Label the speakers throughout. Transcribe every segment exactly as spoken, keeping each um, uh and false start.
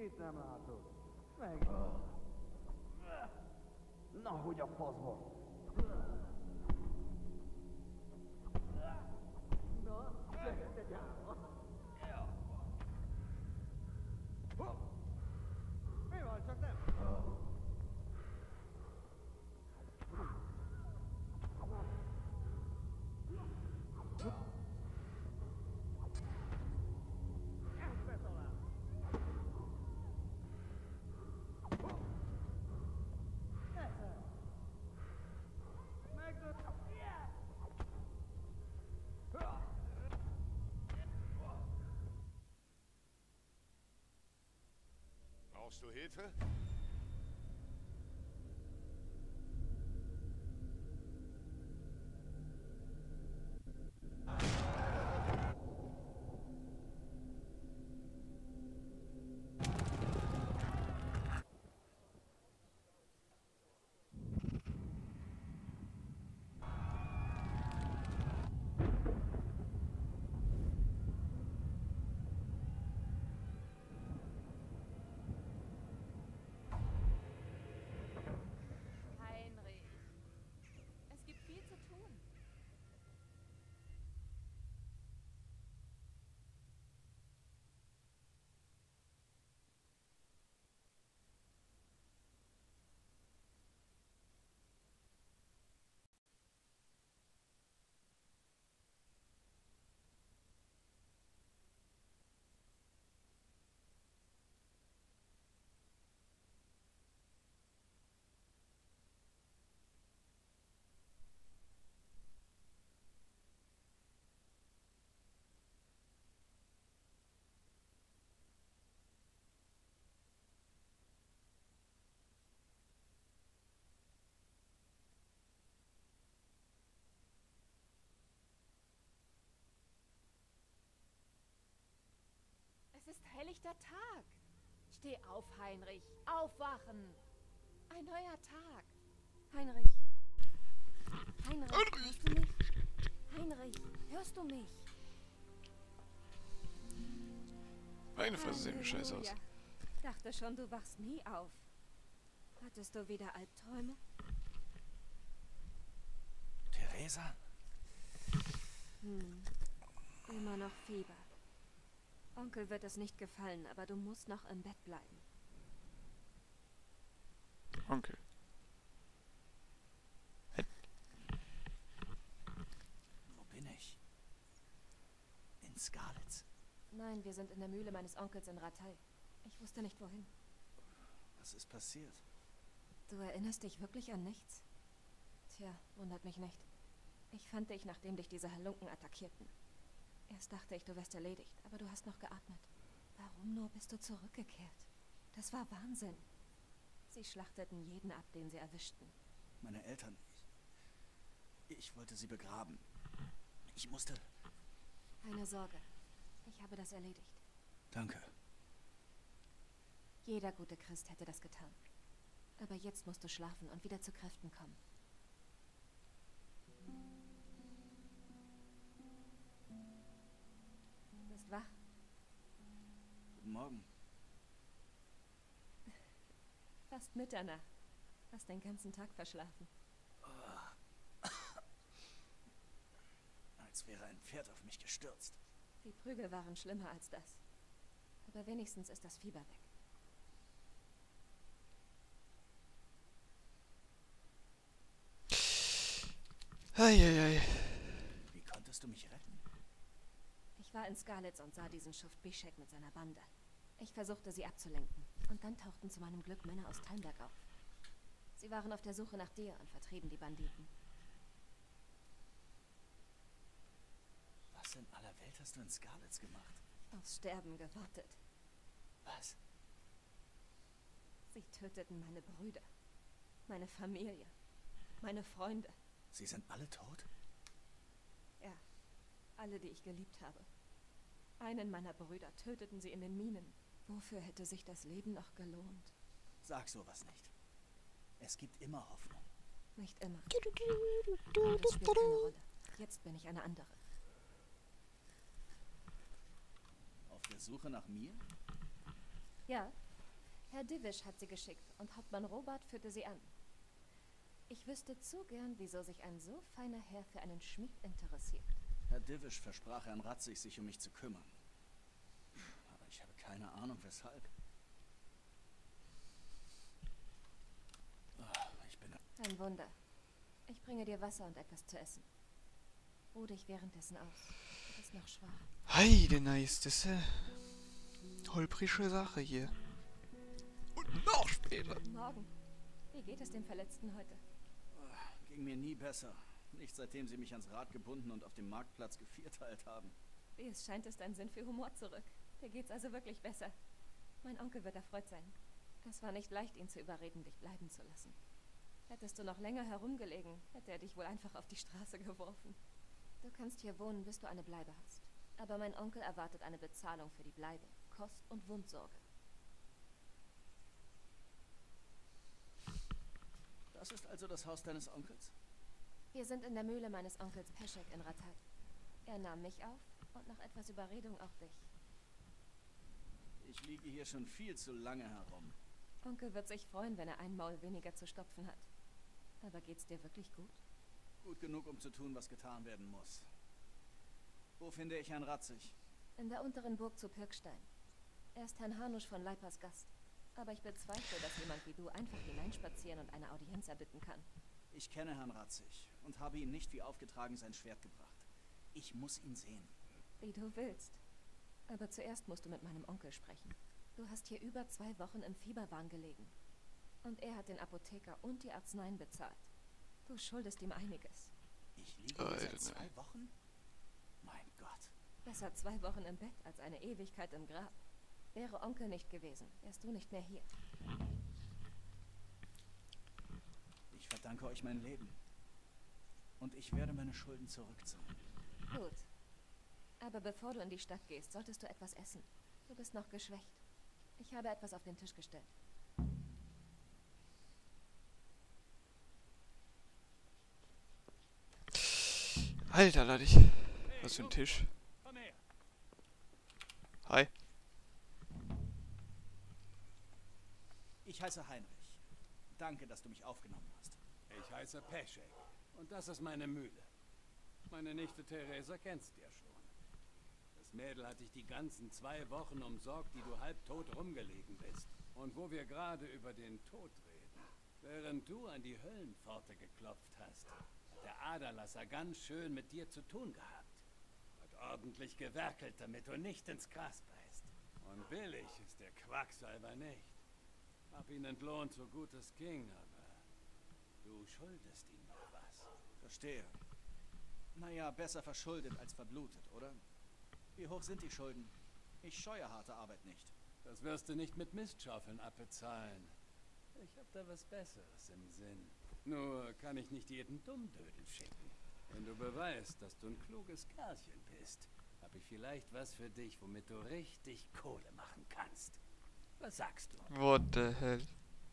Speaker 1: Kétnem meg. Na, hogy a faszba? Na, gyere, te gyáva! Mi van, csak nem? Ezt betalál! Esze! Megdönt!
Speaker 2: Brauchst du Hilfe?
Speaker 3: Heinrich, es gibt viel zu tun. Es ist helllichter Tag. Steh auf, Heinrich. Aufwachen. Ein neuer Tag. Heinrich. Heinrich, hörst du mich? Heinrich, hörst du mich?
Speaker 4: Meine Fresse sehen scheiße aus.
Speaker 3: Halleluja. Dachte schon, du wachst nie auf. Hattest du wieder Albträume?
Speaker 5: Theresa?
Speaker 3: Hm. Immer noch Fieber. Onkel wird es nicht gefallen, aber du musst noch im Bett bleiben.
Speaker 4: Onkel.
Speaker 5: Wo bin ich? In Scarlets.
Speaker 3: Nein, wir sind in der Mühle meines Onkels in Ratay. Ich wusste nicht wohin.
Speaker 5: Was ist passiert?
Speaker 3: Du erinnerst dich wirklich an nichts? Tja, wundert mich nicht. Ich fand dich, nachdem dich diese Halunken attackierten. Erst dachte ich, du wärst erledigt, aber du hast noch geatmet. Warum nur bist du zurückgekehrt? Das war Wahnsinn. Sie schlachteten jeden ab, den sie erwischten.
Speaker 5: Meine Eltern. Ich, ich wollte sie begraben. Ich musste...
Speaker 3: Keine Sorge. Ich habe das erledigt.
Speaker 5: Danke.
Speaker 3: Jeder gute Christ hätte das getan. Aber jetzt musst du schlafen und wieder zu Kräften kommen. Du bist wach?
Speaker 5: Guten Morgen.
Speaker 3: Fast Mitternacht. Hast den ganzen Tag verschlafen.
Speaker 5: Als wäre ein Pferd auf mich gestürzt.
Speaker 3: Die Prügel waren schlimmer als das. Aber wenigstens ist das Fieber weg.
Speaker 4: Eieiei.
Speaker 5: Wie konntest du mich retten?
Speaker 3: Ich war in Scarlets und sah diesen Schuft Bishek mit seiner Bande. Ich versuchte, sie abzulenken. Und dann tauchten zu meinem Glück Männer aus Talmberg auf. Sie waren auf der Suche nach dir und vertrieben die Banditen.
Speaker 5: Was in aller Welt hast du in Scarlets gemacht?
Speaker 3: Aufs Sterben gewartet.
Speaker 5: Was?
Speaker 3: Sie töteten meine Brüder, meine Familie, meine Freunde.
Speaker 5: Sie sind alle tot?
Speaker 3: Ja, alle, die ich geliebt habe. Einen meiner Brüder töteten sie in den Minen. Wofür hätte sich das Leben noch gelohnt?
Speaker 5: Sag sowas nicht. Es gibt immer Hoffnung.
Speaker 3: Nicht immer. Aber das spielt keine Rolle. Jetzt bin ich eine andere.
Speaker 5: Auf der Suche nach mir?
Speaker 3: Ja, Herr Divish hat sie geschickt und Hauptmann Robert führte sie an. Ich wüsste zu gern, wieso sich ein so feiner Herr für einen Schmied interessiert.
Speaker 5: Herr Divish versprach Herrn Ratzig, sich um mich zu kümmern. Aber ich habe keine Ahnung, weshalb. Ah, ich bin...
Speaker 3: Ein Wunder. Ich bringe dir Wasser und etwas zu essen. Ruh dich währenddessen aus. Du bist noch schwach.
Speaker 4: Heide nice, das ist eine holprige Sache hier. Und noch später.
Speaker 3: Morgen. Wie geht es dem Verletzten heute?
Speaker 5: Ah, ging mir nie besser. Nicht seitdem sie mich ans Rad gebunden und auf dem Marktplatz gevierteilt haben.
Speaker 3: Wie es scheint, ist dein Sinn für Humor zurück. Dir geht's also wirklich besser. Mein Onkel wird erfreut sein. Es war nicht leicht, ihn zu überreden, dich bleiben zu lassen. Hättest du noch länger herumgelegen, hätte er dich wohl einfach auf die Straße geworfen. Du kannst hier wohnen, bis du eine Bleibe hast. Aber mein Onkel erwartet eine Bezahlung für die Bleibe, Kost- und Wundsorge.
Speaker 5: Das ist also das Haus deines Onkels?
Speaker 3: Wir sind in der Mühle meines Onkels Peschek in Ratat. Er nahm mich auf und nach etwas Überredung auch dich.
Speaker 5: Ich liege hier schon viel zu lange herum.
Speaker 3: Onkel wird sich freuen, wenn er ein Maul weniger zu stopfen hat. Aber geht's dir wirklich gut?
Speaker 5: Gut genug, um zu tun, was getan werden muss. Wo finde ich Herrn Ratzig?
Speaker 3: In der unteren Burg zu Pirkstein. Er ist Herrn Hanusch von Leipers Gast. Aber ich bezweifle, dass jemand wie du einfach hineinspazieren und eine Audienz erbitten kann.
Speaker 5: Ich kenne Herrn Ratzig und habe ihm nicht wie aufgetragen sein Schwert gebracht. Ich muss ihn sehen.
Speaker 3: Wie du willst. Aber zuerst musst du mit meinem Onkel sprechen. Du hast hier über zwei Wochen im Fieberwahn gelegen. Und er hat den Apotheker und die Arzneien bezahlt. Du schuldest ihm einiges.
Speaker 5: Ich liege hier seit zwei Wochen? Mein Gott.
Speaker 3: Besser zwei Wochen im Bett als eine Ewigkeit im Grab. Wäre Onkel nicht gewesen, wärst du nicht mehr hier.
Speaker 5: Ich verdanke euch mein Leben. Und ich werde meine Schulden zurückzahlen.
Speaker 3: Gut. Aber bevor du in die Stadt gehst, solltest du etwas essen. Du bist noch geschwächt. Ich habe etwas auf den Tisch gestellt.
Speaker 4: Alter, lade ich. Was für ein Tisch.
Speaker 1: Komm her.
Speaker 4: Hi.
Speaker 5: Ich heiße Heinrich. Danke, dass du mich aufgenommen hast.
Speaker 6: Ich heiße Peschek und das ist meine Mühle. Meine Nichte Theresa kennst ja schon. Das Mädel hat dich die ganzen zwei Wochen umsorgt, die du halbtot rumgelegen bist. Und wo wir gerade über den Tod reden, während du an die Höllenpforte geklopft hast, hat der Aderlasser ganz schön mit dir zu tun gehabt. Hat ordentlich gewerkelt, damit du nicht ins Gras beißt. Und billig ist der Quacksalber nicht. Hab ihn entlohnt, so gut es ging, aber du schuldest ihm noch was.
Speaker 5: Verstehe. Naja, besser verschuldet als verblutet, oder? Wie hoch sind die Schulden? Ich scheue harte Arbeit nicht.
Speaker 6: Das wirst du nicht mit Mistschaufeln abbezahlen. Ich hab da was Besseres im Sinn. Nur kann ich nicht jeden Dummdödel schicken. Wenn du beweist, dass du ein kluges Kerlchen bist, hab ich vielleicht was für dich, womit du richtig Kohle machen kannst. Was sagst du?
Speaker 4: What the hell?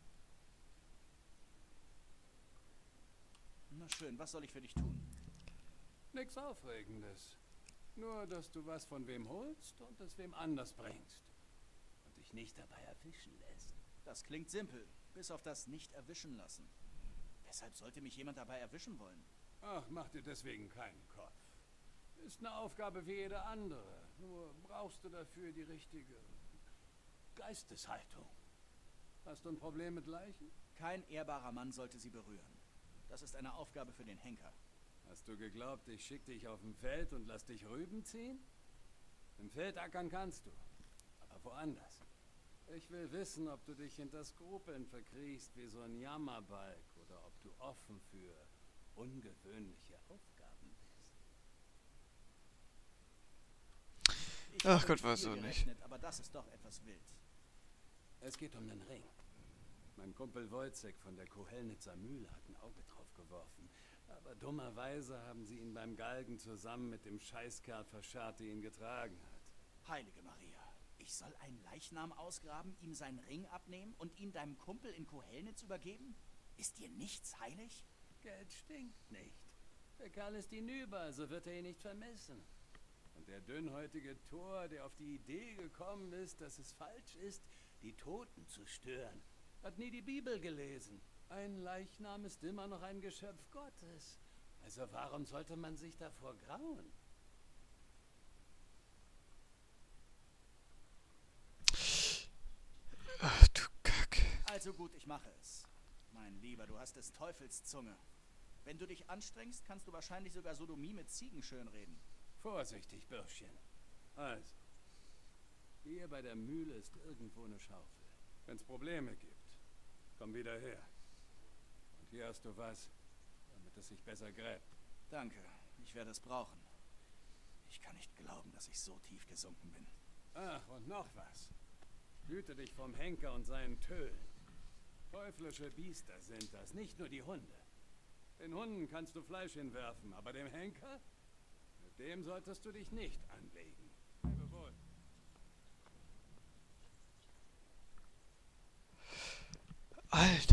Speaker 5: Na schön, was soll ich für dich tun?
Speaker 6: Nix Aufregendes. Nur, dass du was von wem holst und es wem anders bringst. Und dich nicht dabei erwischen lässt.
Speaker 5: Das klingt simpel, bis auf das nicht erwischen lassen. Weshalb sollte mich jemand dabei erwischen wollen?
Speaker 6: Ach, mach dir deswegen keinen Kopf. Ist eine Aufgabe wie jede andere. Nur brauchst du dafür die richtige Geisteshaltung. Hast du ein Problem mit Leichen?
Speaker 5: Kein ehrbarer Mann sollte sie berühren. Das ist eine Aufgabe für den Henker.
Speaker 6: Hast du geglaubt, ich schick dich auf dem Feld und lass dich Rüben ziehen? Im Feld ackern kannst du, aber woanders. Ich will wissen, ob du dich hinter Skrupeln verkriechst wie so ein Jammerbalg oder ob du offen für ungewöhnliche Aufgaben bist.
Speaker 5: Ich
Speaker 4: Ach
Speaker 5: habe
Speaker 4: Gott,
Speaker 5: mit
Speaker 4: weiß
Speaker 5: viel
Speaker 4: auch nicht.
Speaker 5: gerechnet, aber das ist doch etwas wild.
Speaker 6: Es geht um den Ring. Mein Kumpel Wojciech von der Kohelnitzer Mühle hat ein Auge drauf geworfen. Aber dummerweise haben sie ihn beim Galgen zusammen mit dem Scheißkerl verscharrt, der ihn getragen hat.
Speaker 5: Heilige Maria, ich soll einen Leichnam ausgraben, ihm seinen Ring abnehmen und ihn deinem Kumpel in Kohelnitz übergeben? Ist dir nichts heilig?
Speaker 6: Geld stinkt nicht. Der Kerl ist hinüber, also wird er ihn nicht vermissen. Und der dünnhäutige Tor, der auf die Idee gekommen ist, dass es falsch ist, die Toten zu stören. Hat nie die Bibel gelesen. Ein Leichnam ist immer noch ein Geschöpf Gottes. Also warum sollte man sich davor grauen?
Speaker 4: Ach du Kacke.
Speaker 5: Also gut, ich mache es. Mein Lieber, du hast des Teufels Zunge. Wenn du dich anstrengst, kannst du wahrscheinlich sogar Sodomie mit Ziegen schönreden.
Speaker 6: Vorsichtig, Bürschchen. Also, hier bei der Mühle ist irgendwo eine Schaufel. Wenn's Probleme gibt, komm wieder her. Und hier hast du was, damit es sich besser gräbt.
Speaker 5: Danke, ich werde es brauchen. Ich kann nicht glauben, dass ich so tief gesunken bin.
Speaker 6: Ach, und noch was. Hüte dich vom Henker und seinen Tölen. Teuflische Biester sind das, nicht nur die Hunde. Den Hunden kannst du Fleisch hinwerfen, aber dem Henker? Mit dem solltest du dich nicht anlegen. Lebe wohl.
Speaker 4: Alter.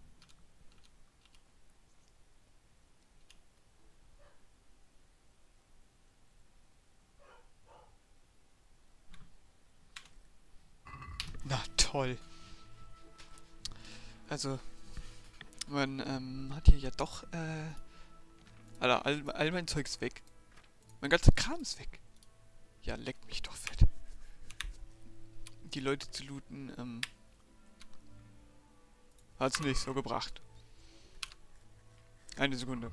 Speaker 4: Na toll. Also, man ähm, hat hier ja doch, äh, Alter, all, all mein Zeugs weg. Mein ganzer Kram ist weg. Ja, leck mich doch fett. Die Leute zu looten, ähm, hat's nicht so gebracht. Eine Sekunde.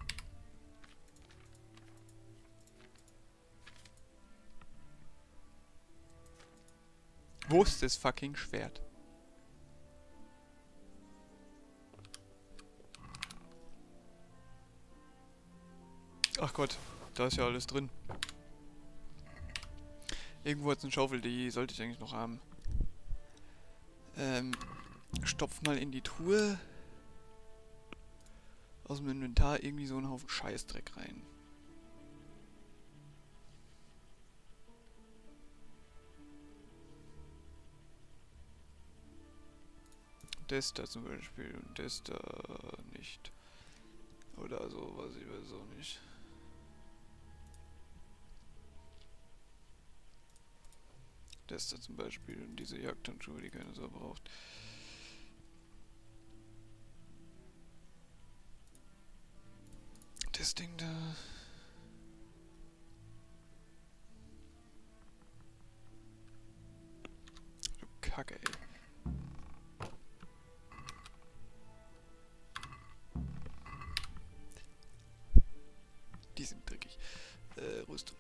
Speaker 4: Wo ist das fucking Schwert? Ach Gott, da ist ja alles drin. Irgendwo hat es eine Schaufel, die sollte ich eigentlich noch haben. Ähm, stopf mal in die Truhe. Aus dem Inventar irgendwie so einen Haufen Scheißdreck rein. Das da zum Beispiel und das da nicht. Oder so, weiß ich weiß auch nicht. Das da zum Beispiel und diese Jagdhandschuhe, die keine Sau braucht. Das Ding da. Du Kacke, ey. Die sind dreckig. Äh, Rüstung.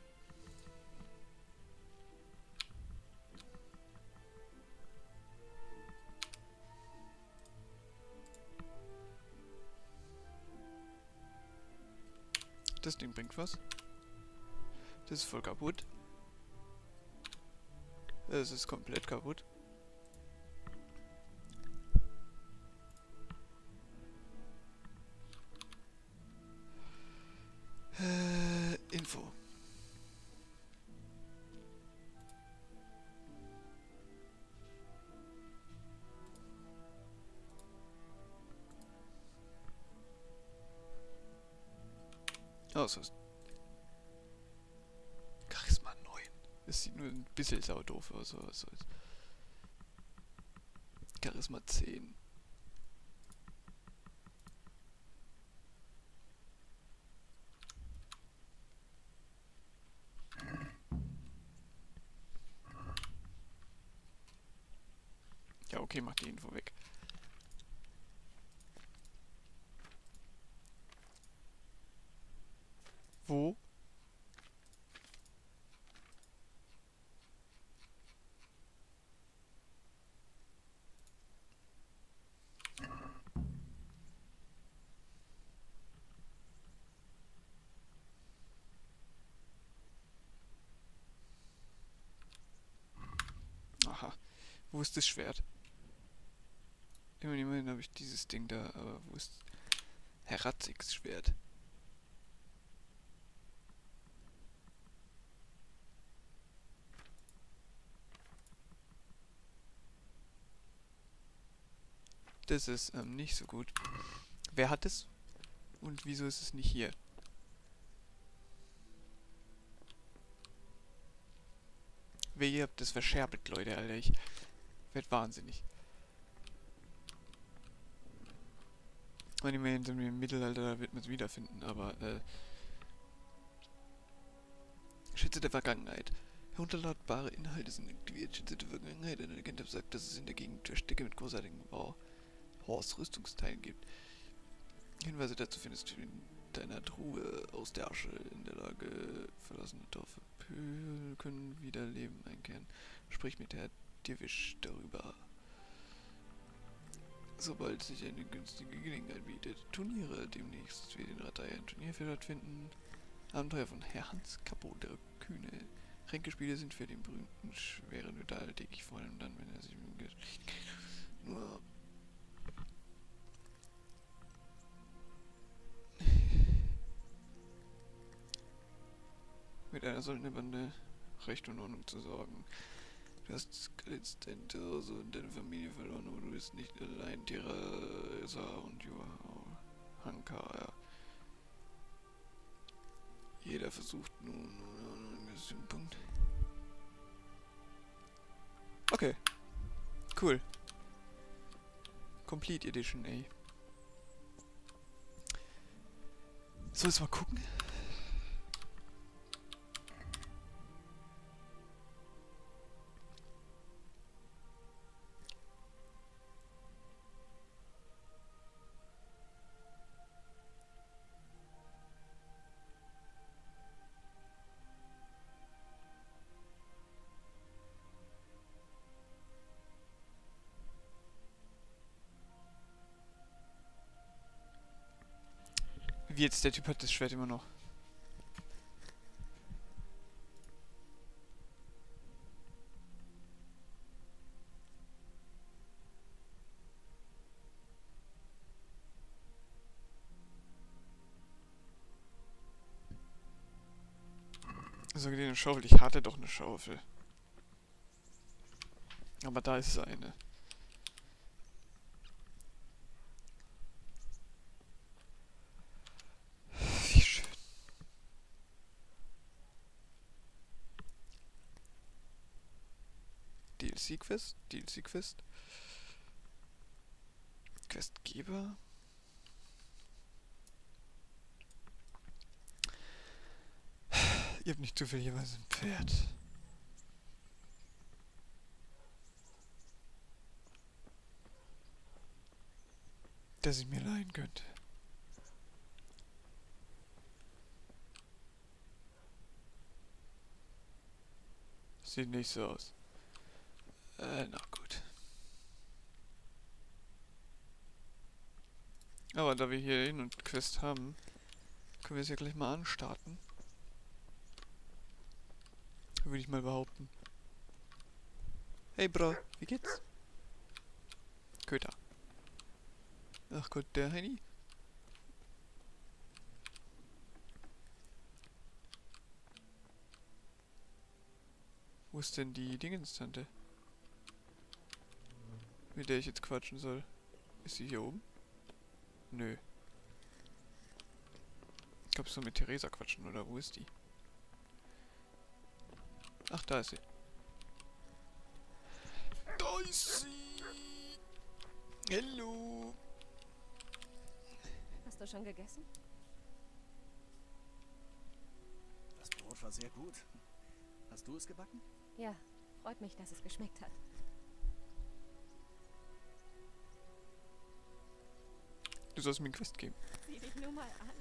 Speaker 4: Das Ding bringt was. Das ist voll kaputt. Es ist komplett kaputt. Äh, Info. Oh, so ist Charisma neun. Das sieht nur ein bisschen saudoof aus, aber was soll's. Charisma zehn. Ja, okay, mach die Info weg. Wo? Aha. Wo ist das Schwert? Immerhin, immerhin habe ich dieses Ding da, aber wo ist Herr Ratzigs Schwert? Das ist ähm, nicht so gut. Wer hat es? Und wieso ist es nicht hier? Wer ihr habt das verscherbelt, Leute, Alter. Ich werd wahnsinnig. Und immerhin sind wir im Mittelalter, da wird man es wiederfinden, aber äh... Schätze der Vergangenheit. Herunterladbare Inhalte sind aktiviert. Schätze der Vergangenheit. Eine Legende sagt, dass es in der Gegend Verstecke mit großartigen Horse-Rüstungsteilen gibt. Hinweise dazu findest du in deiner Truhe aus der Asche in der Lage. Verlassene Dorfe können wieder Leben einkehren. Sprich mit Herr Dirwisch darüber. Sobald sich eine günstige Gelegenheit bietet. Turniere demnächst wie den Ratei ein Turnier stattfinden. Abenteuer von Herr Hans Kapo, der Kühne. Ränkespiele sind für den berühmten schweren Ritter alltäglich, vor allem dann, wenn er sich nur mit einer solchen Bande Recht und Ordnung zu sorgen. Du hast jetzt dein Zuhause und deine Familie verloren, aber du bist nicht allein. Teresa und Joao Hanka. Jeder versucht nun einen gewissen Punkt. Okay. Cool. Complete Edition, ey. So, jetzt mal gucken. Wie jetzt, der Typ hat das Schwert immer noch. So, eine Schaufel. Ich hatte doch eine Schaufel. Aber da ist eine. Wie schön. D L C-Quest? D L C-Quest? Questgeber? Ihr habt nicht zufälligerweise ein Pferd. Das ich mir leihen könnte. Sieht nicht so aus. Äh, na gut. Aber da wir hier hin und Quest haben, können wir es ja gleich mal anstarten. Würde ich mal behaupten. Hey Bro, wie geht's? Köter. Ach Gott, der Heini. Wo ist denn die Dingenstante? Mit der ich jetzt quatschen soll. Ist sie hier oben? Nö. Ich glaube, so mit Theresa quatschen, oder wo ist die? Ach, da ist sie. Da ist sie! Hallo!
Speaker 3: Hast du schon gegessen?
Speaker 5: Das Brot war sehr gut. Hast du es gebacken?
Speaker 3: Ja, freut mich, dass es geschmeckt hat.
Speaker 4: Du sollst mir einen Quest geben.
Speaker 3: Sieh dich nur mal an.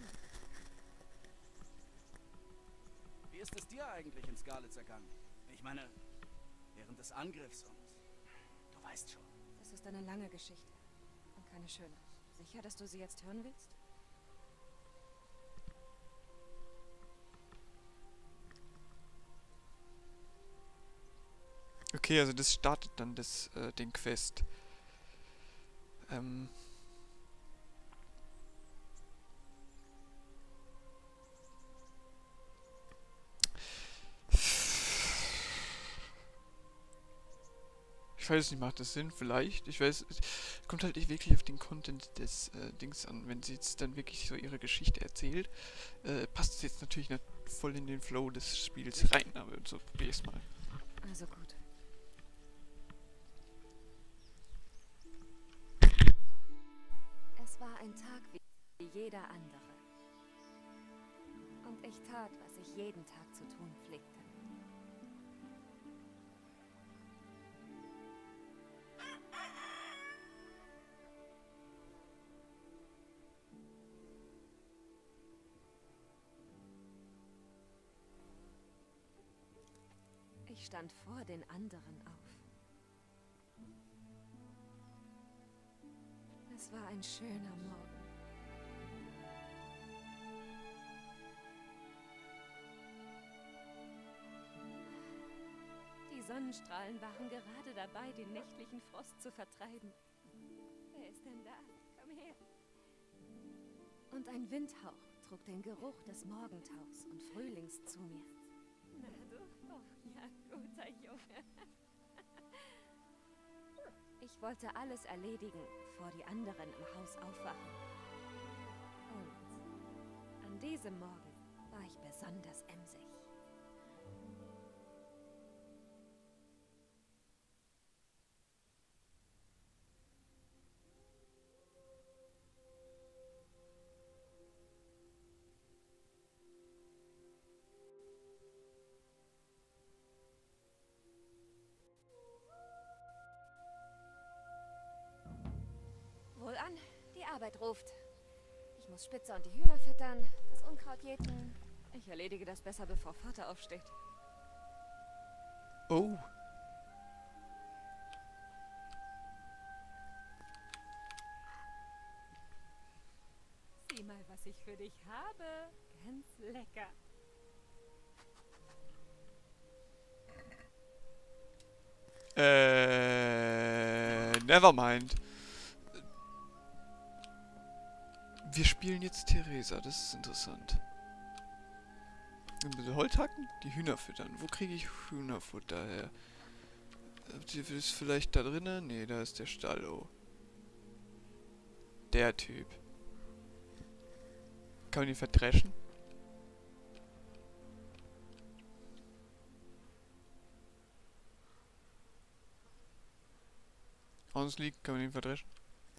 Speaker 5: Wie ist es dir eigentlich in Scarlett ergangen? Ich meine, während des Angriffs und... Du weißt schon.
Speaker 3: Das ist eine lange Geschichte. Und keine schöne. Sicher, dass du sie jetzt hören willst?
Speaker 4: Okay, also das startet dann das, äh, den Quest. Ähm... Ich weiß nicht, macht das Sinn? Vielleicht. Ich weiß, es kommt halt nicht wirklich auf den Content des äh, Dings an. Wenn sie jetzt dann wirklich so ihre Geschichte erzählt, äh, passt es jetzt natürlich nicht voll in den Flow des Spiels rein. Aber so probier es mal.
Speaker 3: Also gut. ein Tag wie jeder andere. Und ich tat, was ich jeden Tag zu tun pflegte. Ich stand vor den anderen auf. Es war ein schöner Morgen. Die Sonnenstrahlen waren gerade dabei, den nächtlichen Frost zu vertreiben. Wer ist denn da? Komm her. Und ein Windhauch trug den Geruch des Morgentaus und Frühlings zu mir. Na du? Oh ja, guter Junge. Ich wollte alles erledigen, bevor die anderen im Haus aufwachen. Und an diesem Morgen war ich besonders emsig. Wohlan, die Arbeit ruft. Ich muss Spitze und die Hühner füttern, das Unkraut jäten. Ich erledige das besser, bevor Vater aufsteht.
Speaker 4: Oh.
Speaker 3: Sieh mal, was ich für dich habe. Ganz lecker.
Speaker 4: Äh, nevermind. Wir spielen jetzt Theresa, das ist interessant. Ein bisschen Holz hacken, die Hühner füttern. Wo kriege ich Hühnerfutter her? Ist vielleicht da drinnen? Nee, da ist der Stall. Oh. Der Typ. Kann man ihn verdreschen? Honestly, kann man ihn verdreschen?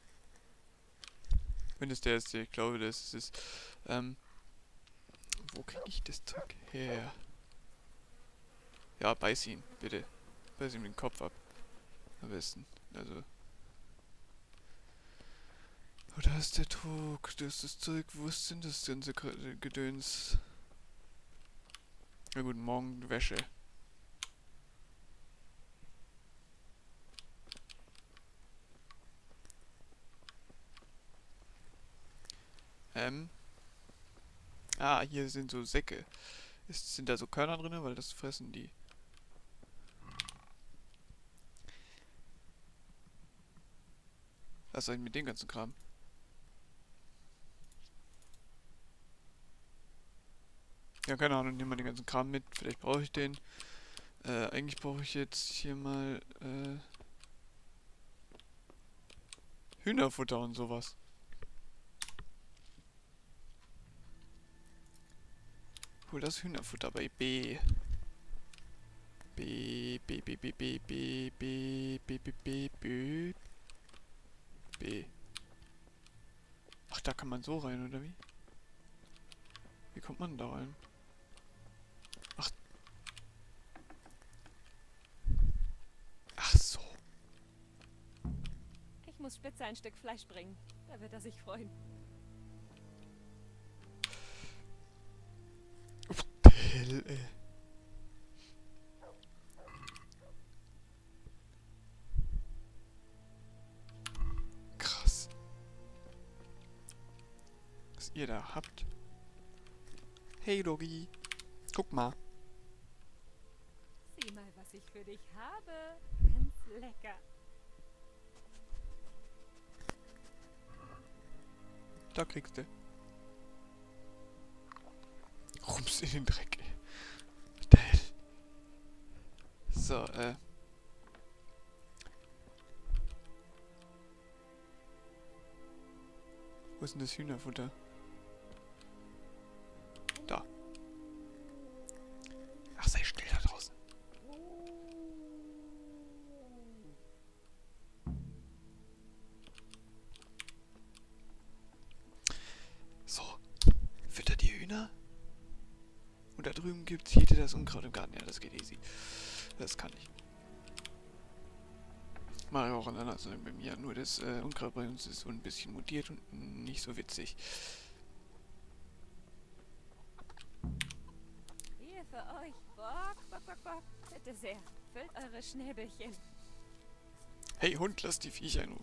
Speaker 4: Wenn es der ist, ich glaube, das ist, ähm, wo kriege ich das Zeug her? Ja, beiß ihn, bitte. Beiß ihm den Kopf ab. Am besten, also. Oh, da ist der Trog, da ist das Zeug, wo ist denn das ganze Gedöns? Na gut, morgen Wäsche. Ähm. Ah, hier sind so Säcke. Ist, sind da so Körner drin, weil das fressen die. Was soll ich mit dem ganzen Kram? Ja, keine Ahnung, nehmen wir den ganzen Kram mit. Vielleicht brauche ich den. Äh, eigentlich brauche ich jetzt hier mal, äh, Hühnerfutter und sowas. Hol das Hühnerfutter bei B. B, B, B, B, B, B, B, B, B, B, B, B. Ach, da kann man so rein, oder wie? Wie kommt man da rein? Ach. Ach so.
Speaker 3: Ich muss Spitze ein Stück Fleisch bringen. Da wird er sich freuen.
Speaker 4: Hell, ey. Krass. Was ihr da habt. Hey, Doggy. Guck mal.
Speaker 3: Sieh mal, was ich für dich habe. Ganz lecker.
Speaker 4: Da kriegst du. Rums in den Dreck, ey. Was der Hell? So, äh. Wo ist denn das Hühnerfutter? Da. Ach, sei still da draußen. drüben gibt, zieht ihr das Unkraut im Garten. Ja, das geht easy. Das kann ich. Mache ich auch in anderen Sachen bei mir. Nur das äh, Unkraut bei uns ist so ein bisschen mutiert und nicht so witzig.
Speaker 3: Hier für euch. Bock, bock, bock, bock. Bitte sehr. Füllt eure Schnäbelchen.
Speaker 4: Hey Hund, lass die Viecher in Ruhe.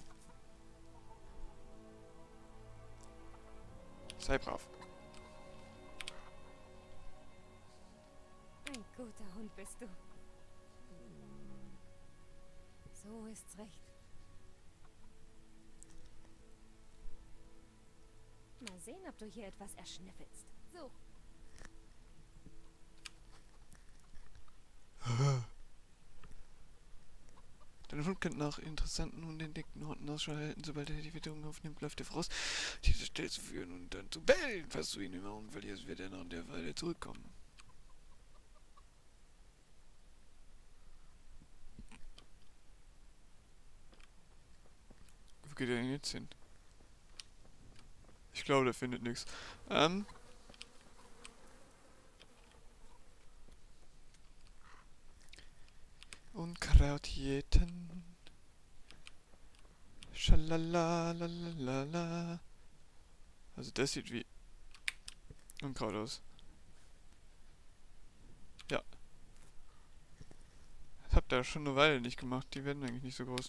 Speaker 4: Sei brav.
Speaker 3: Ein guter Hund bist du. So ist's recht. Mal sehen, ob du hier etwas erschnüffelst. So.
Speaker 4: Dein Hund kann nach interessanten und entdeckten Orten Ausschau halten. Sobald er die Witterung aufnimmt, läuft er voraus, diese Stelle zu führen und dann zu bellen. Falls du ihn im Augen verlierst, wird er nach der Weile zurückkommen. Wo geht er denn jetzt hin? Ich glaube, der findet nichts. Ähm... Unkraut jäten. Schalalalalala. Also das sieht wie Unkraut aus. Ja. Das habt ihr schon eine Weile nicht gemacht. Die werden eigentlich nicht so groß.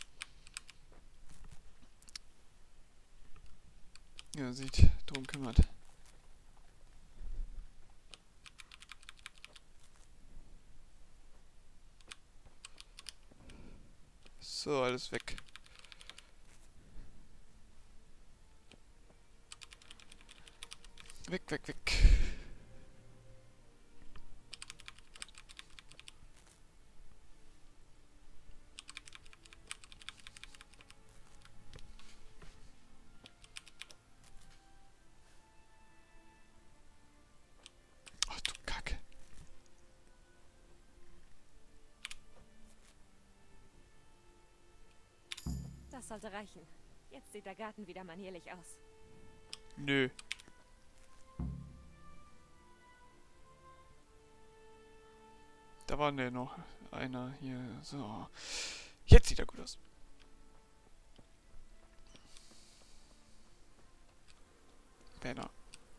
Speaker 4: Ja, sieht drum kümmert. So, alles weg. Weg, weg, weg. Ach du Kacke.
Speaker 3: Das sollte reichen. Jetzt sieht der Garten wieder manierlich aus.
Speaker 4: Nö. Da war ne noch einer hier. So. Jetzt sieht er gut aus. Banner.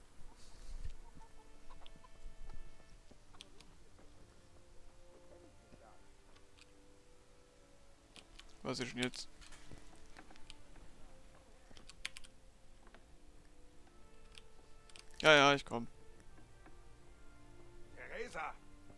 Speaker 4: Was ist denn jetzt? Ja, ja, ich komm.
Speaker 2: Theresa!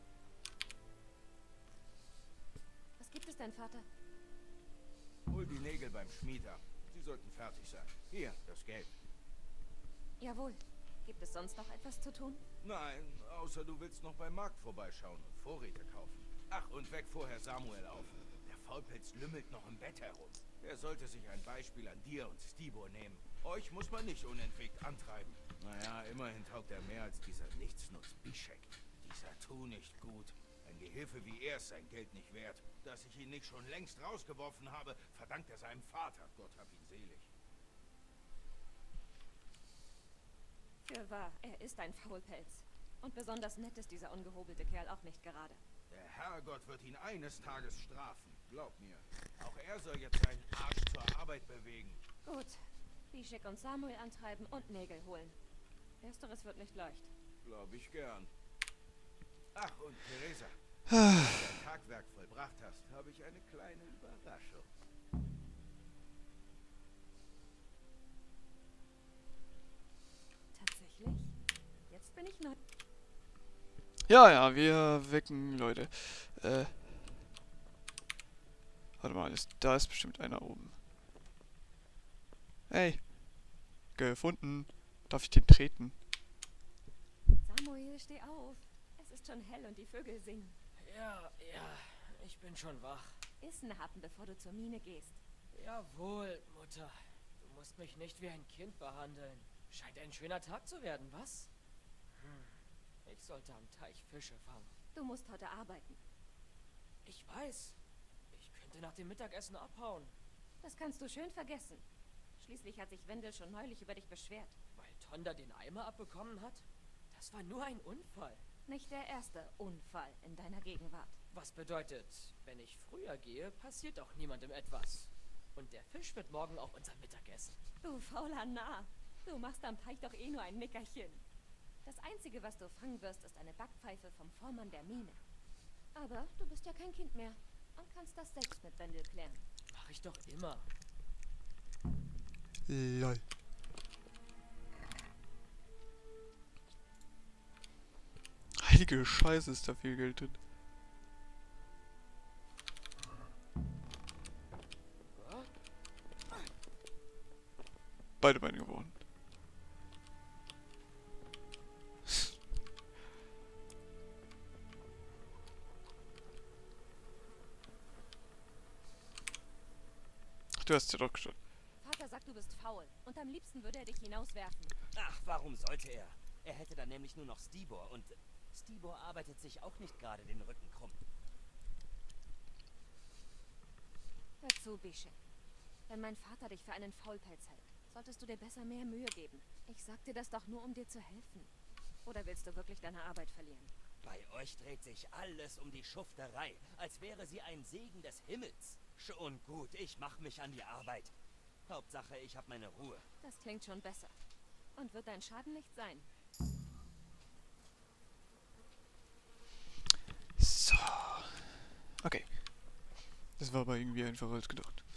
Speaker 3: Was gibt es denn, Vater?
Speaker 2: Hol die Nägel beim Schmied ab. Sie sollten fertig sein. Hier, das Geld.
Speaker 3: Jawohl. Gibt es sonst noch etwas zu tun?
Speaker 2: Nein, außer du willst noch beim Markt vorbeischauen und Vorräte kaufen. Ach, und weck vorher Samuel auf. Der Faulpelz lümmelt noch im Bett herum. Er sollte sich ein Beispiel an dir und Stibor nehmen. Euch muss man nicht unentwegt antreiben. Naja, immerhin taugt er mehr als dieser Nichtsnutz Bischek. Dieser Tu nicht gut. Ein Gehilfe wie er ist sein Geld nicht wert. Dass ich ihn nicht schon längst rausgeworfen habe, verdankt er seinem Vater. Gott hab ihn selig.
Speaker 3: Für wahr, er ist ein Faulpelz. Und besonders nett ist dieser ungehobelte Kerl auch nicht gerade.
Speaker 2: Der Herrgott wird ihn eines Tages strafen. Glaub mir. Auch er soll jetzt seinen Arsch zur Arbeit bewegen.
Speaker 3: Gut. Bischek und Samuel antreiben und Nägel holen. Ersteres wird nicht leicht.
Speaker 2: Glaub ich gern. Ach, und Theresa, wenn du dein Tagwerk vollbracht hast, habe ich eine kleine Überraschung.
Speaker 3: Tatsächlich? Jetzt bin ich neu.
Speaker 4: Ja, ja, wir wecken Leute. Äh. Warte mal, ist, da ist bestimmt einer oben. Hey. Gefunden. Darf ich den treten?
Speaker 3: Samuel, steh auf. Es ist schon hell und die Vögel singen.
Speaker 7: Ja, ja, ich bin schon wach.
Speaker 3: Essen haben, bevor du zur Mine gehst.
Speaker 7: Jawohl, Mutter. Du musst mich nicht wie ein Kind behandeln. Scheint ein schöner Tag zu werden, was? Hm, ich sollte am Teich Fische fangen.
Speaker 3: Du musst heute arbeiten.
Speaker 7: Ich weiß. Ich könnte nach dem Mittagessen abhauen.
Speaker 3: Das kannst du schön vergessen. Schließlich hat sich Wendel schon neulich über dich beschwert.
Speaker 7: Weil Tonda den Eimer abbekommen hat? Das war nur ein Unfall.
Speaker 3: Nicht der erste Unfall in deiner Gegenwart.
Speaker 7: Was bedeutet, wenn ich früher gehe, passiert auch niemandem etwas. Und der Fisch wird morgen auch unser Mittagessen.
Speaker 3: Du fauler Narr. Du machst am Teich doch eh nur ein Nickerchen. Das Einzige, was du fangen wirst, ist eine Backpfeife vom Vormann der Mine. Aber du bist ja kein Kind mehr und kannst das selbst mit Wendel klären.
Speaker 7: Mach ich doch immer.
Speaker 4: Lol. Heilige Scheiße, ist da viel Geld drin. Beide Beine geworden. Du hast ja doch schon.
Speaker 3: Vater sagt, du bist faul und am liebsten würde er dich hinauswerfen.
Speaker 5: Ach, warum sollte er? Er hätte dann nämlich nur noch Stibor und Stibor arbeitet sich auch nicht gerade den Rücken krumm.
Speaker 3: Hör zu, Bische. Wenn mein Vater dich für einen Faulpelz hält, solltest du dir besser mehr Mühe geben. Ich sag dir das doch nur, um dir zu helfen. Oder willst du wirklich deine Arbeit verlieren?
Speaker 5: Bei euch dreht sich alles um die Schufterei, als wäre sie ein Segen des Himmels. Schon gut, ich mach mich an die Arbeit. Hauptsache, ich hab meine Ruhe.
Speaker 3: Das klingt schon besser. Und wird dein Schaden nicht sein.
Speaker 4: So. Okay. Das war aber irgendwie einfacher als gedacht.